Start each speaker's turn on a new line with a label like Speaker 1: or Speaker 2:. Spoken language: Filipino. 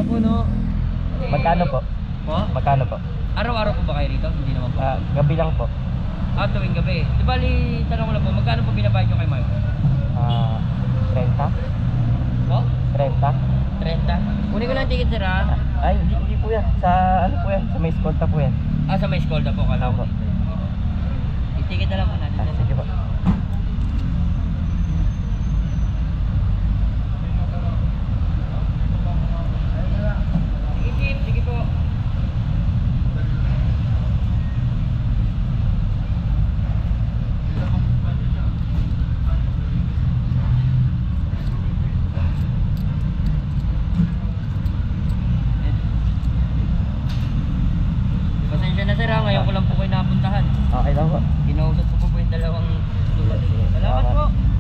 Speaker 1: puno.
Speaker 2: Magkano po?
Speaker 1: Po?
Speaker 2: Magkano po?
Speaker 1: Araw-araw po ba kayo rito? Hindi naman po.
Speaker 2: Gabi lang po.
Speaker 1: Tuwing gabi. Di bali, tanong ko lang po, magkano po binabayad nyo kay Mark?
Speaker 2: 30?
Speaker 1: Po?
Speaker 2: 30?
Speaker 1: 30? Kunin ko lang ticket sir ha.
Speaker 2: Ay, hindi po yan. Sa ano po yan? Sa may escolta po yan.
Speaker 1: Sa may escolta po. Kala ko
Speaker 2: Opo.
Speaker 1: dito. I-ticket na lang po natin.
Speaker 2: Sige po.
Speaker 1: Sige Chip, sige po. Pasensya na sir ha, ngayon ko lang po kayo napuntahan.
Speaker 2: Okay lang po.
Speaker 1: Kinausap ko po yung dalawang tulad. Salamat po.